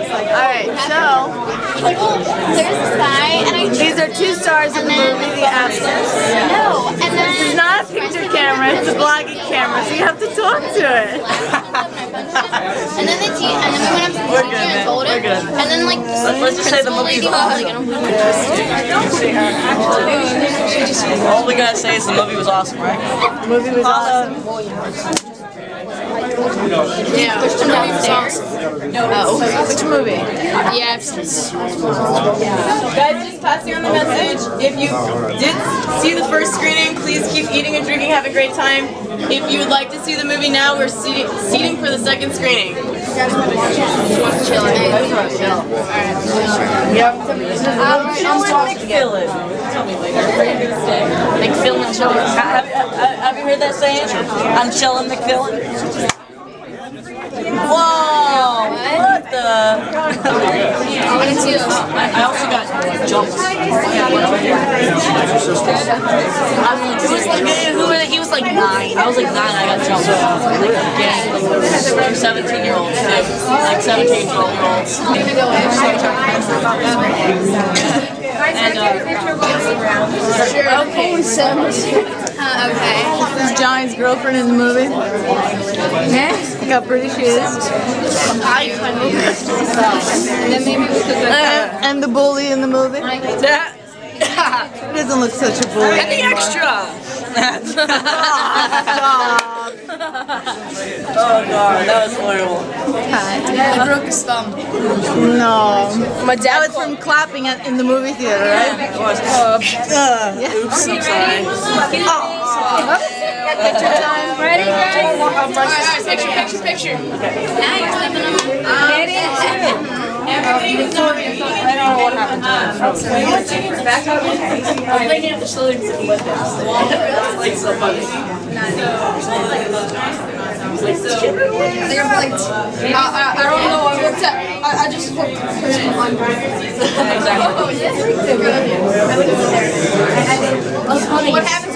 Alright, so there's this guy, and these are two stars in the movie The Absence. No, and then This is not a picture camera, it's a vlogging camera, so you have to talk to it. and then we went up to the teacher and told him. And then like let's just say the movie's awesome. All we gotta say is the movie was awesome, right? The movie was awesome. Yeah, which movie was awesome? No. Which movie? Yeah. Guys, just passing on the message. If you did see the first screening, please keep eating and drinking. Have a great time. If you would like to see the movie now, we're seating for the second screening. Yep. McFillin. Tell me later. McFillin chillin'. Have you heard that saying? I'm chillin' McFillin. Whoa! What the? I want to see those. I also got jumps. He was like 9. I was like 9. I got jumped. Like 17-year-olds. Like 17-12-year-olds. Okay. Okay. This is Johnny's girlfriend in the movie. Yeah. Look how pretty she is. And the bully in the movie. He doesn't look such a bully. And the extra. Oh god, that was horrible. I broke his thumb. No. My dad was from clapping in the movie theater, right? Oops, I'm sorry. Picture time. Ready, guys? Alright, picture. Now you're sleeping on I don't know what happened to him. Back up. I'm thinking of the shoulders and with it. Like so funny. I don't know. I just hooked the person on. Exactly. What happened?